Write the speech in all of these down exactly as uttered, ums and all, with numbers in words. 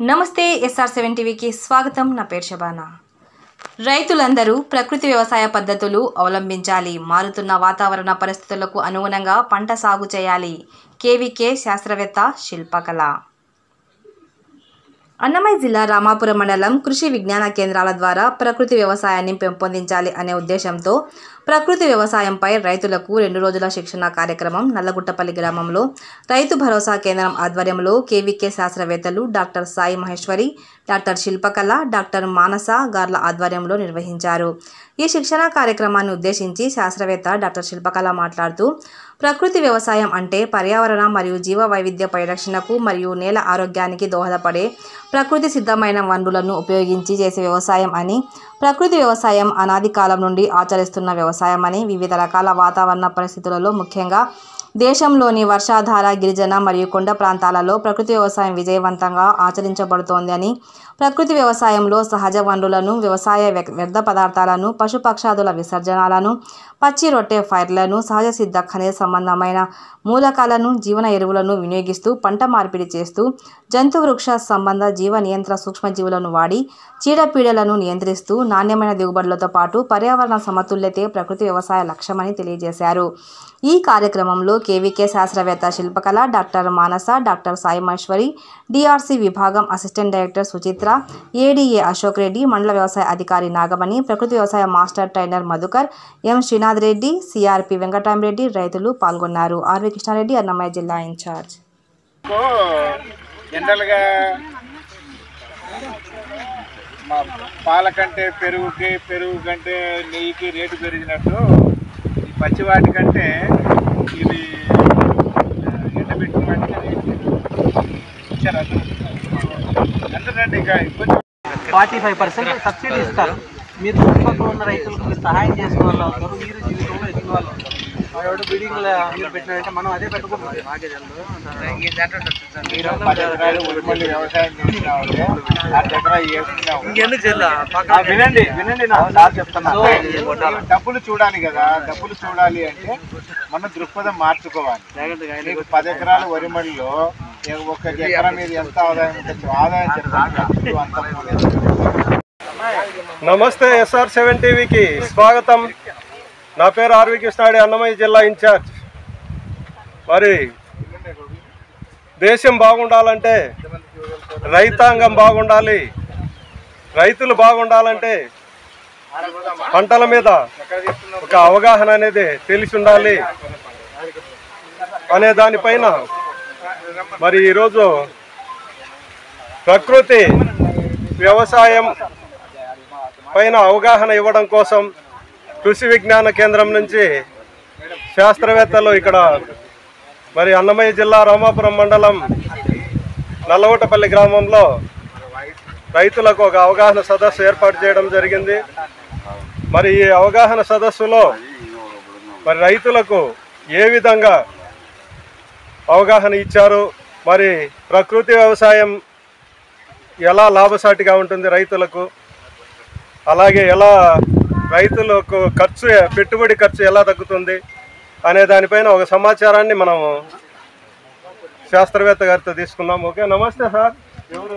నమస్తే SR seven టీవీకి స్వాగతం. నా పేరు శబానా. రైతులందరూ ప్రకృతి వ్యవసాయ పద్ధతులు అవలంబించాలి. మారుతున్న వాతావరణ పరిస్థితులకు అనుగుణంగా పంట సాగు చేయాలి. కేవీకే శాస్త్రవేత్త శిల్పకళ. అన్నమయ్య జిల్లా రామాపురం మండలం కృషి విజ్ఞాన కేంద్రాల ద్వారా ప్రకృతి వ్యవసాయాన్ని పెంపొందించాలి అనే ఉద్దేశంతో ప్రకృతి వ్యవసాయంపై రైతులకు రెండు రోజుల శిక్షణ కార్యక్రమం నల్లగుట్టపల్లి గ్రామంలో రైతు భరోసా కేంద్రం ఆధ్వర్యంలో కేవీకే శాస్త్రవేత్తలు doctor Sai Maheshwari, doctor Shilpakala, doctor Manasa గార్ల ఆధ్వర్యంలో నిర్వహించారు. ఈ శిక్షణ కార్యక్రమాన్ని ఉద్దేశించి శాస్త్రవేత్త డాక్టర్ శిల్పకళ మాట్లాడుతూ, ప్రకృతి వ్యవసాయం అంటే పర్యావరణ మరియు జీవ వైవిధ్య పరిరక్షణకు మరియు నేల ఆరోగ్యానికి దోహదపడే ప్రకృతి సిద్ధమైన వనరులను ఉపయోగించి చేసే వ్యవసాయం అని, ప్రకృతి వ్యవసాయం అనాది కాలం నుండి ఆచరిస్తున్న వ్యవసాయం అని, వివిధ రకాల వాతావరణ పరిస్థితులలో ముఖ్యంగా దేశంలోని వర్షాధార, గిరిజన మరియు కొండ ప్రాంతాలలో ప్రకృతి వ్యవసాయం విజయవంతంగా ఆచరించబడుతోంది అని, ప్రకృతి వ్యవసాయంలో సహజ వనరులను, వ్యవసాయ వ్యర్థ పదార్థాలను, పశుపక్షాదుల విసర్జనాలను, పచ్చి రొట్టె ఫైర్లను, సహజ సిద్ధ ఖనిజ సంబంధమైన మూలకాలను, జీవన ఎరువులను వినియోగిస్తూ పంట మార్పిడి చేస్తూ జంతు వృక్ష సంబంధ జీవ నియంత్రణ సూక్ష్మజీవులను వాడి చీడపీడలను నియంత్రిస్తూ నాణ్యమైన దిగుబడులతో పాటు పర్యావరణ సమతుల్యతే ప్రకృతి వ్యవసాయ లక్ష్యమని తెలియజేశారు. ఈ కార్యక్రమంలో కేవీకే శాస్త్రవేత్త Shilpakala, doctor Manasa, doctor Sai Maheshwari, DRC విభాగం assistant director Suchitra, ADA Ashok Reddy, మండల వ్యవసాయ అధికారి నాగమణి, ప్రకృతి వ్యవసాయ master trainer Madhukar, M Srinath Reddy, CRP Venkataramareddy రైతులు పాల్గొన్నారు. ఆర్వి కృష్ణారెడ్డి, అన్నమయ్య జిల్లా ఇన్ఛార్జ్. జనరల్గా పాల కంటే పెరుగుకి, పెరుగు కంటే నెయ్యికి రేటు పెరిగినట్టు ఈ పచ్చి వాటి కంటే ఇది ఎండబెట్టిన వాటికి ఇచ్చారు. ఎందుకంటే ఇక కొంచెం ఫార్టీ ఫైవ్ పర్సెంట్ సబ్సిడీ ఇస్తారు. మీరు చుట్టుపక్కల ఉన్న రైతులకు మీరు సహాయం చేసిన వాళ్ళు అవుతారు, మీరు జీవితంలో ఎదిగిన వాళ్ళు అవుతారు. ఎవరు బిల్డింగ్ మీరు పెట్టినారంటే మనం అదే పెట్టుకుంటాం. వ్యవసాయం ఇంకెందుకు వినండి వినండి నా సార్ చెప్తున్నా. డబ్బులు చూడాలి కదా, డబ్బులు చూడాలి అంటే మనం దృక్పథం మార్చుకోవాలి. నీకు పది ఎకరాల వరి మడిలో ఒక ఎకరా మీద ఎంత ఆదాయం ఉంటుంది, ఆదాయం చెప్పండి. నమస్తే ఎస్ఆర్ సెవెన్ టీవీకి స్వాగతం. నా పేరు ఆర్వి కృష్ణారెడ్డి, అన్నమయ్య జిల్లా ఇన్ఛార్జ్. మరి దేశం బాగుండాలంటే రైతాంగం బాగుండాలి, రైతులు బాగుండాలంటే పంటల మీద ఒక అవగాహన అనేది తెలిసి ఉండాలి అనే దానిపైన మరి ఈరోజు ప్రకృతి వ్యవసాయం పైన అవగాహన ఇవ్వడం కోసం కృషి విజ్ఞాన కేంద్రం నుంచి శాస్త్రవేత్తలు ఇక్కడ మరి అన్నమయ్య జిల్లా రామాపురం మండలం నల్లగుట్టపల్లి గ్రామంలో రైతులకు ఒక అవగాహన సదస్సు ఏర్పాటు చేయడం జరిగింది. మరి ఈ అవగాహన సదస్సులో మరి రైతులకు ఏ విధంగా అవగాహన ఇచ్చారు, మరి ప్రకృతి వ్యవసాయం ఎలా లాభసాటిగా ఉంటుంది రైతులకు, అలాగే ఎలా రైతులకు ఖర్చు పెట్టుబడి ఖర్చు ఎలా తగ్గుతుంది అనే దానిపైన ఒక సమాచారాన్ని మనం శాస్త్రవేత్త గారితో తీసుకున్నాం. ఓకే, నమస్తే సార్. ఎవరు?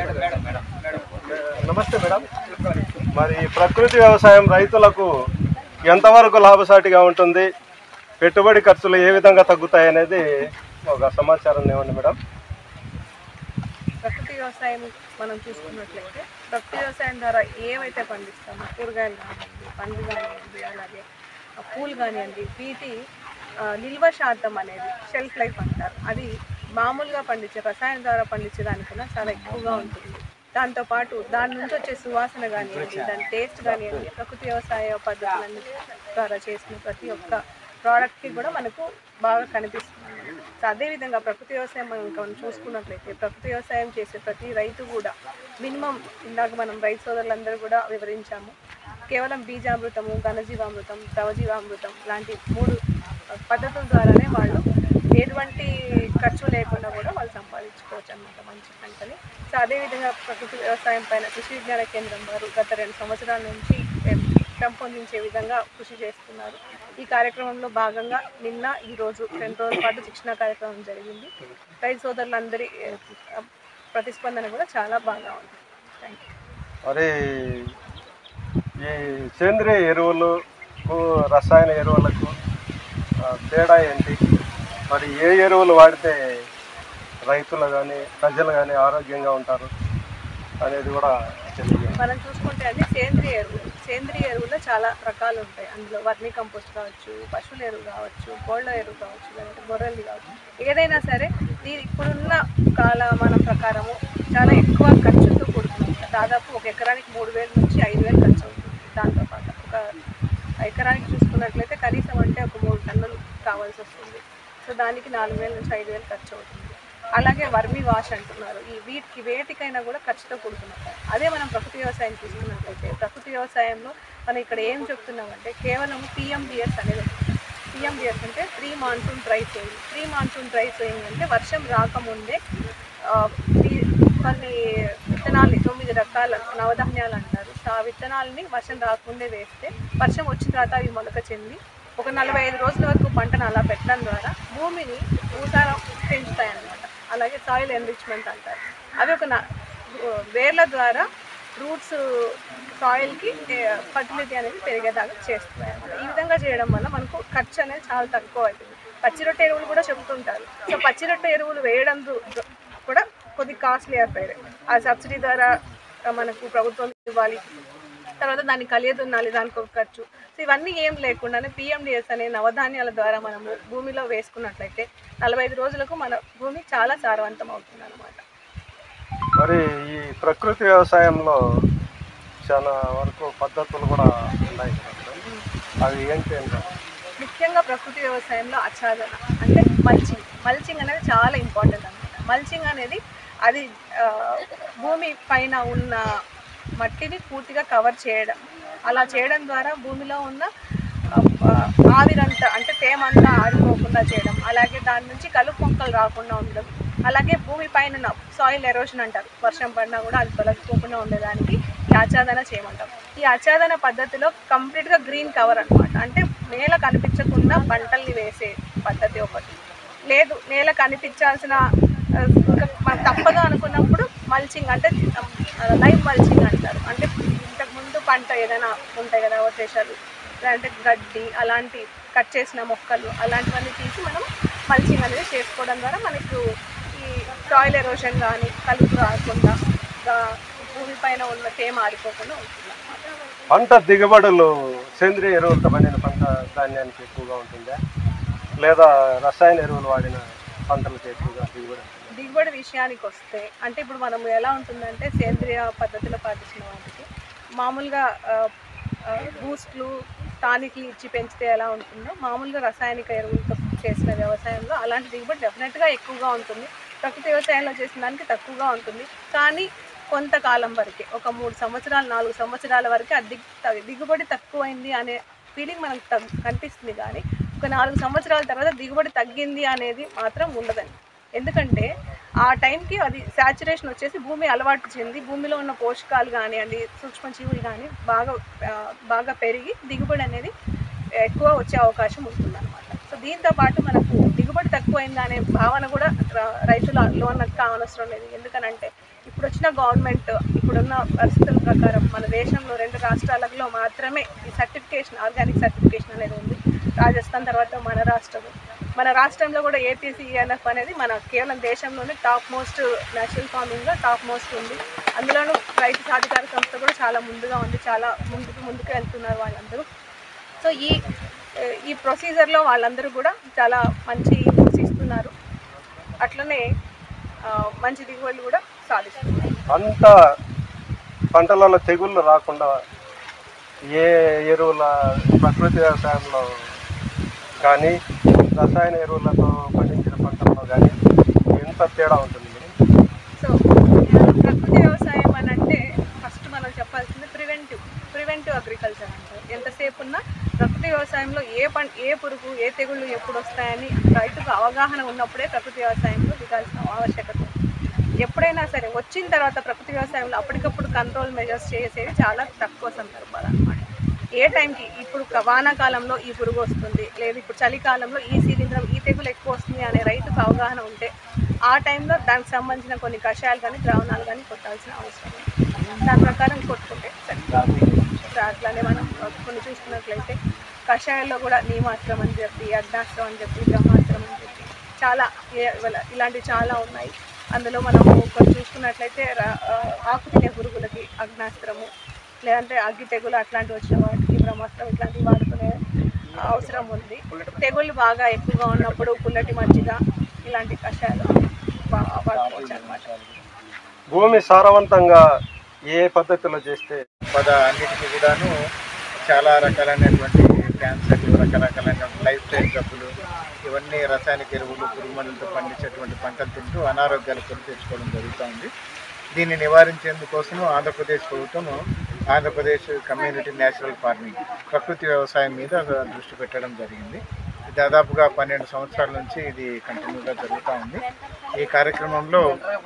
నమస్తే మేడం. మరి ప్రకృతి వ్యవసాయం రైతులకు ఎంతవరకు లాభసాటిగా ఉంటుంది, పెట్టుబడి ఖర్చులు ఏ విధంగా తగ్గుతాయి అనేది ఒక సమాచారం ఇవ్వండి మేడం. ప్రకృతి వ్యవసాయం మనం చూసుకున్నట్లయితే ప్రకృతి వ్యవసాయం ద్వారా ఏవైతే పండిస్తామో కూరగాయలు కానివ్వండి, పండ్లు కానివ్వండి, అలాగే పూలు కానివ్వండి, వీటి నిల్వ శాతం అనేది షెల్ఫ్ లైఫ్ అంటారు. అది మామూలుగా పండించే రసాయన ద్వారా పండించే దానికన్నా చాలా ఎక్కువగా ఉంటుంది. దాంతోపాటు దాని నుంచి వచ్చే సువాసన కానివ్వండి, దాని టేస్ట్ కానివ్వండి, ప్రకృతి వ్యవసాయ పద్ధతులన్నీ ద్వారా చేసిన ప్రతి ఒక్క ప్రోడక్ట్కి కూడా మనకు బాగా కనిపిస్తుంది. సో అదేవిధంగా ప్రకృతి వ్యవసాయం మనం చూసుకున్నట్లయితే ప్రకృతి వ్యవసాయం చేసే ప్రతి రైతు కూడా మినిమం, ఇందాక మనం రైతు సోదరులందరూ కూడా వివరించాము, కేవలం బీజామృతము, ఘనజీవామృతం, ద్రవజీవామృతం లాంటి మూడు పద్ధతుల ద్వారానే వాళ్ళు ఎటువంటి ఖర్చు లేకుండా కూడా వాళ్ళు సంపాదించుకోవచ్చు అన్నమాట మంచి పంటని. సో అదేవిధంగా ప్రకృతి వ్యవసాయం పైన కృషి విజ్ఞాన కేంద్రం వారు గత రెండు సంవత్సరాల నుంచి పెంపొందించే విధంగా కృషి చేస్తున్నారు. ఈ కార్యక్రమంలో భాగంగా నిన్న ఈ రోజు రెండు రోజుల పాటు శిక్షణ కార్యక్రమం జరిగింది. రైతు సోదరులందరి ప్రతిస్పందన కూడా చాలా బాగా ఉంది. Thank you. మరి ఈ సేంద్రియ ఎరువులకు రసాయన ఎరువులకు తేడా ఏంటి? మరి ఏ ఎరువులు వాడితే రైతులు కానీ ప్రజలు కానీ ఆరోగ్యంగా ఉంటారు అనేది కూడా తెలియదు. మనం చూసుకుంటే అండి సేంద్రియ ఎరువులు సేంద్రియ ఎరువులో చాలా రకాలు ఉంటాయి. అందులో వర్మీ కంపోస్ట్ కావచ్చు, పశువుల ఎరువు కావచ్చు, కోళ్ళ ఎరువు కావచ్చు, లేదంటే గొర్రెలు కావచ్చు, ఏదైనా సరే దీని ఇప్పుడున్న కాలమానం ప్రకారము చాలా ఎక్కువ ఖర్చుతో కూడుతుంది. దాదాపు ఒక ఎకరానికి మూడు వేల నుంచి ఐదు వేలు ఖర్చు అవుతుంది. దాంతోపాటు ఒక ఎకరానికి చూసుకున్నట్లయితే కనీసం అంటే ఒక మూడు టన్నులు కావాల్సి వస్తుంది. సో దానికి నాలుగు వేల నుంచి ఐదు వేలు ఖర్చు అవుతుంది. అలాగే వర్మీ వాష్ అంటున్నారు. ఈ వీటికి వేటికైనా కూడా ఖర్చుతో కూడుకున్నారు. అదే మనం ప్రకృతి వ్యవసాయం తీసుకున్నట్లయితే ప్రకృతి వ్యవసాయంలో మనం ఇక్కడ ఏం చెప్తున్నామంటే కేవలం పిఎండిఎస్ అనేది పిఎండిఎస్ అంటే pre monsoon dry sowing. Pre monsoon dry sowing అంటే వర్షం రాకముందే కొన్ని విత్తనాలు తొమ్మిది రకాల నవధాన్యాలు అంటారు. ఆ విత్తనాలని వర్షం రాకముందే వేస్తే వర్షం వచ్చిన తర్వాత అవి మొలక చెంది ఒక నలభై ఐదు రోజుల వరకు పంటను అలా పెట్టడం ద్వారా భూమిని భూసారం పెంచుతాయి అన్నమాట. అలాగే సాయిల్ ఎన్రిచ్మెంట్ అంటారు. అవి ఒక వేర్ల ద్వారా రూట్స్ సాయిల్కి ఫర్టిలిటీ అనేది పెరిగేదాకా చేస్తున్నాయి అన్నమాట. ఈ విధంగా చేయడం వల్ల మనకు ఖర్చు అనేది చాలా తక్కువ అవుతుంది. పచ్చిరొట్టె ఎరువులు కూడా చెప్తుంటారు. సో పచ్చిరొట్టె ఎరువులు వేయడం కూడా కొద్ది కాస్ట్లీ అయిపోయాయి. ఆ సబ్సిడీ ద్వారా మనకు ప్రభుత్వం ఇవ్వాలి, తర్వాత దాన్ని కలియదున్నాలి, దానికి ఒక ఖర్చు. సో ఇవన్నీ ఏం లేకుండానే పిఎండిఎస్ అనే నవధాన్యాల ద్వారా మనము భూమిలో వేసుకున్నట్లయితే నలభై ఐదు రోజులకు మన భూమి చాలా సారవంతం అవుతుంది అన్నమాట. మరి ఈ ప్రకృతి వ్యవసాయంలో చాలా వరకు పద్ధతులు కూడా ఉన్నాయి కదా, అవి ఏంటి అంటే ముఖ్యంగా ప్రకృతి వ్యవసాయంలో ఆచ్ఛాదన అంటే మల్చింగ్ మల్చింగ్ అనేది చాలా ఇంపార్టెంట్ అన్నమాట. మల్చింగ్ అనేది అది భూమి పైన ఉన్న మట్టిని పూర్తిగా కవర్ చేయడం. అలా చేయడం ద్వారా భూమిలో ఉన్న ఆవిరంతా అంటే తేమంతా ఆరిపోకుండా చేయడం, అలాగే దాని నుంచి కలుపు మొక్కలు రాకుండా ఉండడం, అలాగే భూమి పైన సాయిల్ ఎరోషన్ అంటారు, వర్షం పడినా కూడా అది తొలగిపోకుండా ఉండేదానికి ఈ ఆచ్ఛాదన చేయమంటాం. ఈ ఆచ్ఛాదన పద్ధతిలో కంప్లీట్గా గ్రీన్ కవర్ అనమాట. అంటే నేల కనిపించకుండా పంటల్ని వేసే పద్ధతి ఒకటి. లేదు నేల కనిపించాల్సిన ఇంకా మనకు తప్పదు అనుకున్నప్పుడు మల్చింగ్ అంటే లైవ్ మల్చింగ్ అంటారు. అంటే ఇంతకుముందు పంట ఏదైనా ఉంటాయి కదా అవశేషాలు, లేదంటే గడ్డి అలాంటి కట్ చేసిన మొక్కలు అలాంటివన్నీ తీసి మనం మల్చింగ్ అనేది చేసుకోవడం ద్వారా మనకు ఈ సాయిల్ ఎరోషన్ కానీ కలుపు రాకుండా భూమి పైన ఉన్న తేమ ఆరిపోకుండా ఉంటుంది. పంట దిగుబడులు సేంద్రియ ఎరువులతో పండిన పంట ధాన్యానికి ఎక్కువగా ఉంటుందా, లేదా రసాయన ఎరువులు వాడిన పంటలకు ఎక్కువగా దిగుబడి? దిగుబడి విషయానికి వస్తే అంటే ఇప్పుడు మనం ఎలా ఉంటుందంటే సేంద్రియ పద్ధతిలో పాటించిన వాటికి మామూలుగా బూస్ట్లు టానిక్లు ఇచ్చి పెంచితే ఎలా ఉంటుందో మామూలుగా రసాయనిక ఎరువులతో చేసిన వ్యవసాయంలో అలాంటి దిగుబడి డెఫినెట్గా ఎక్కువగా ఉంటుంది. ప్రకృతి వ్యవసాయంలో చేసిన దానికి తక్కువగా ఉంటుంది. కానీ కొంతకాలం వరకే, ఒక మూడు సంవత్సరాలు నాలుగు సంవత్సరాల వరకే ఆ దిగు దిగుబడి తక్కువైంది అనే ఫీలింగ్ మనకు తగ్గు కనిపిస్తుంది. కానీ ఒక నాలుగు సంవత్సరాల తర్వాత దిగుబడి తగ్గింది అనేది మాత్రం ఉండదండి. ఎందుకంటే ఆ టైంకి అది శాచురేషన్ వచ్చేసి భూమి అలవాటు చెంది భూమిలో ఉన్న పోషకాలు కానివ్వండి, సూక్ష్మజీవులు కానీ బాగా బాగా పెరిగి దిగుబడి అనేది ఎక్కువ వచ్చే అవకాశం ఉంటుందన్నమాట. సో దీంతో పాటు మనకు దిగుబడి తక్కువైంది అనే భావన కూడా రైతులలో అన్నది కావనవసరం లేదు. ఎందుకనంటే ఇప్పుడు వచ్చిన గవర్నమెంట్ ఇప్పుడున్న పరిస్థితుల ప్రకారం మన దేశంలో రెండు రాష్ట్రాలలో మాత్రమే ఈ సర్టిఫికేషన్ ఆర్గానిక్ సర్టిఫికేషన్ అనేది ఉంది. రాజస్థాన్ తర్వాత మన రాష్ట్రం. మన రాష్ట్రంలో కూడా ఏపీసీఎన్ఎఫ్ అనేది మన కేవలం దేశంలోనే టాప్ మోస్ట్ నేషనల్ ఫార్మింగ్లో టాప్ మోస్ట్ ఉంది. అందులోనూ రైతు సాధికార సంస్థ కూడా చాలా ముందుగా ఉంది, చాలా ముందుకు ముందుకు వెళ్తున్నారు వాళ్ళందరూ. సో ఈ ఈ ప్రొసీజర్లో వాళ్ళందరూ కూడా చాలా మంచి ఇస్తున్నారు, అట్లనే మంచి దిగుబడులు కూడా సాధిస్తున్నారు. అంత పంటలలో తెగుళ్ళు రాకుండా ఏ ఎరువుల ప్రకృతి వ్యవసాయంలో కానీ రసాయన ఎరువులతో పండించిన పంటల్లో కానీ ఎంత తేడా ఉంటుంది? సో ప్రకృతి వ్యవసాయం అని అంటే ఫస్ట్ మనం చెప్పాల్సింది ప్రివెంటివ్ ప్రివెంటివ్ అగ్రికల్చర్ అంటారు. ఎంతసేపు ఉన్నా ప్రకృతి వ్యవసాయంలో ఏ పం ఏ పురుగు ఏ తెగుళ్ళు ఎప్పుడు వస్తాయని రైతుకు అవగాహన ఉన్నప్పుడే ప్రకృతి వ్యవసాయంలో దిగాల్సిన ఆవశ్యకత. ఎప్పుడైనా సరే వచ్చిన తర్వాత ప్రకృతి వ్యవసాయంలో అప్పటికప్పుడు కంట్రోల్ మెజర్స్ చేసేవి చాలా తక్కువ సందర్భాలు అన్నమాట. ఏ టైంకి ఇప్పుడు వానాకాలంలో ఈ పురుగు వస్తుంది, లేదు ఇప్పుడు చలికాలంలో ఈ శిలీంధ్రం ఈ తెగులు ఎక్కువ వస్తుంది అనే రైతుకు అవగాహన ఉంటే ఆ టైంలో దానికి సంబంధించిన కొన్ని కషాయాలు కానీ ద్రావణాలు కానీ కొట్టాల్సిన అవసరం ఉంది. దాని ప్రకారం కొట్టుకుంటే సరిపోతుంది. అట్లానే మనం కొన్ని చూసుకున్నట్లయితే కషాయాల్లో కూడా నీమాస్త్రం అని చెప్పి, అగ్నాస్త్రం అని చెప్పి, బ్రహ్మాస్త్రం అని చెప్పి చాలా ఇలాంటివి చాలా ఉన్నాయి. అందులో మనము కొన్ని చూసుకున్నట్లయితే ఆకు తినే పురుగులకి అగ్నాస్త్రము, లేదంటే అగ్గి తెగులు అట్లాంటివి వచ్చిన వాటికి బ్రహ్మాస్త్రం ఇట్లాంటివి వాడుకునే అవసరం ఉంది. తెగుళ్ళు బాగా ఎక్కువగా ఉన్నప్పుడు పుల్లటి మజ్జిగ ఇలాంటి కషాయాలు వాడుకోవచ్చు అన్నమాట. భూమి సారవంతంగా ఏ పద్ధతిలో చేస్తే పద అన్నిటికీ కూడాను చాలా రకాలైనటువంటి క్యాన్సర్లు, రకరకాలైన లైఫ్ స్టైల్ జబ్బులు, ఇవన్నీ రసాయనిక ఎరువులు, పురుగు మందులతో పండించేటువంటి పంటలు తింటూ అనారోగ్యాలు కొని తెచ్చుకోవడం జరుగుతుంది. దీన్ని నివారించేందుకోసం ఆంధ్రప్రదేశ్ ప్రభుత్వం ఆంధ్రప్రదేశ్ కమ్యూనిటీ న్యాచురల్ ఫార్మింగ్ ప్రకృతి వ్యవసాయం మీద దృష్టి పెట్టడం జరిగింది. దాదాపుగా పన్నెండు సంవత్సరాల నుంచి ఇది కంటిన్యూగా జరుగుతూ ఉంది. ఈ కార్యక్రమంలో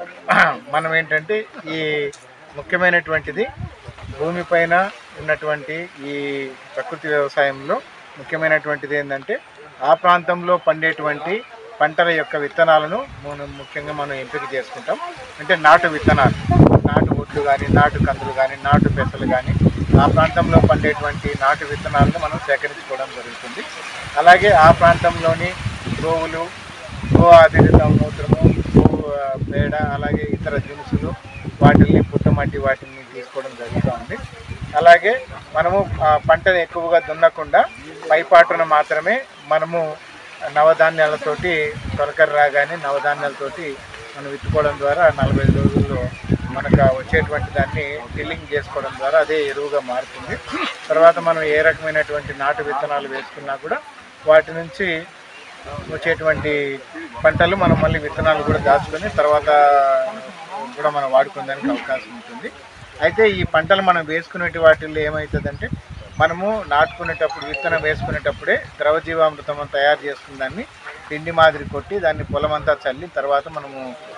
మనం ఏంటంటే ఈ ముఖ్యమైనటువంటిది భూమిపైన ఉన్నటువంటి ఈ ప్రకృతి వ్యవసాయంలో ముఖ్యమైనటువంటిది ఏంటంటే ఆ ప్రాంతంలో పండేటువంటి పంటల యొక్క విత్తనాలను మనం ముఖ్యంగా మనం ఎంపిక చేసుకుంటాం. అంటే నాటు విత్తనాలు, నాటు ఒడ్లు కానీ, నాటు కందులు కానీ, నాటు పెసలు కానీ, ఆ ప్రాంతంలో పండేటువంటి నాటు విత్తనాలను మనం సేకరించుకోవడం జరుగుతుంది. అలాగే ఆ ప్రాంతంలోని గోవులు, గో ఆధారిత మూత్రము, గో పేడ, అలాగే ఇతర దినుసులు, వాటిని పుట్టమట్టి వాటిని తీసుకోవడం జరుగుతూ ఉంది. అలాగే మనము పంటను ఎక్కువగా దున్నకుండా పైపాటున మాత్రమే మనము నవధాన్యాలతోటి తొలకరి రాగానే నవధాన్యాలతోటి మనం విత్తుకోవడం ద్వారా నలభై ఐదు రోజుల్లో మనకు వచ్చేటువంటి దాన్ని టిల్లింగ్ చేసుకోవడం ద్వారా అదే ఎరువుగా మారుతుంది. తర్వాత మనం ఏ రకమైనటువంటి నాటు విత్తనాలు వేసుకున్నా కూడా వాటి నుంచి వచ్చేటువంటి పంటలు మనం మళ్ళీ విత్తనాలు కూడా దాచుకొని తర్వాత కూడా మనం వాడుకోవడానికి అవకాశం ఉంటుంది. అయితే ఈ పంటలు మనం వేసుకునే వాటిల్లో ఏమవుతుందంటే మనము నాటుకునేటప్పుడు విత్తనం వేసుకునేటప్పుడే ద్రవజీవామృతం తయారు చేసుకున్న దాన్ని పిండి మాదిరి కొట్టి దాన్ని పొలమంతా చల్లి తర్వాత మనము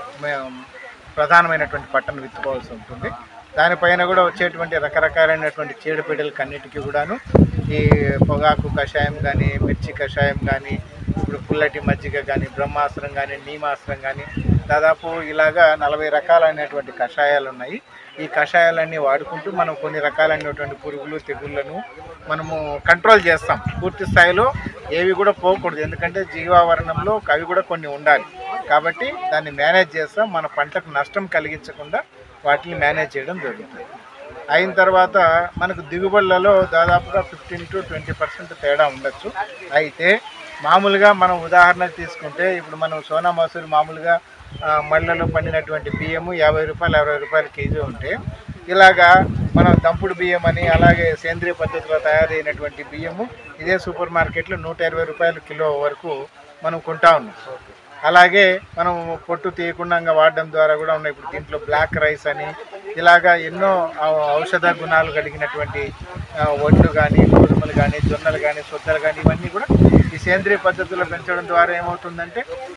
ప్రధానమైనటువంటి పంటను విత్తుకోవాల్సి ఉంటుంది. దానిపైన కూడా వచ్చేటువంటి రకరకాలైనటువంటి చీడపీడలకి అన్నిటికీ కూడాను ఈ పొగాకు కషాయం కానీ, మిర్చి కషాయం కానీ, ఇప్పుడు పుల్లటి మజ్జిగ కానీ, బ్రహ్మాస్త్రం కానీ, నీమాస్త్రం కానీ, దాదాపు ఇలాగా నలభై రకాలైనటువంటి కషాయాలు ఉన్నాయి. ఈ కషాయాలన్నీ వాడుకుంటూ మనం కొన్ని రకాలైనటువంటి పురుగులు, తెగుళ్లను మనము కంట్రోల్ చేస్తాం. పూర్తి స్థాయిలో ఏవి కూడా పోకూడదు, ఎందుకంటే జీవావరణంలో అవి కూడా కొన్ని ఉండాలి. కాబట్టి దాన్ని మేనేజ్ చేస్తాం. మన పంటకు నష్టం కలిగించకుండా వాటిని మేనేజ్ చేయడం జరుగుతుంది. అయిన తర్వాత మనకు దిగుబడులలో దాదాపుగా ఫిఫ్టీన్ టు ట్వంటీ పర్సెంట్ తేడా ఉండొచ్చు. అయితే మామూలుగా మనం ఉదాహరణకు తీసుకుంటే ఇప్పుడు మనం సోనా మసూరి మామూలుగా మళ్ళలో పండినటువంటి బియ్యము యాభై రూపాయలు అరవై రూపాయల కేజీ ఉంటే ఇలాగా మనం దంపుడు బియ్యం అని అలాగే సేంద్రియ పద్ధతిలో తయారైనటువంటి బియ్యము ఇదే సూపర్ మార్కెట్లో నూట ఇరవై రూపాయల కిలో వరకు మనం కొంటా ఉన్నాం. అలాగే మనం పొట్టు తీయకుండా వాడడం ద్వారా కూడా ఉన్నాయి. ఇప్పుడు దీంట్లో బ్లాక్ రైస్ అని ఇలాగా ఎన్నో ఔషధ గుణాలు కలిగినటువంటి వడ్లు కానీ, గోధుమలు కానీ, జొన్నలు కానీ, సొద్దలు కానీ ఇవన్నీ కూడా ఈ సేంద్రియ పద్ధతిలో పెంచడం ద్వారా ఏమవుతుందంటే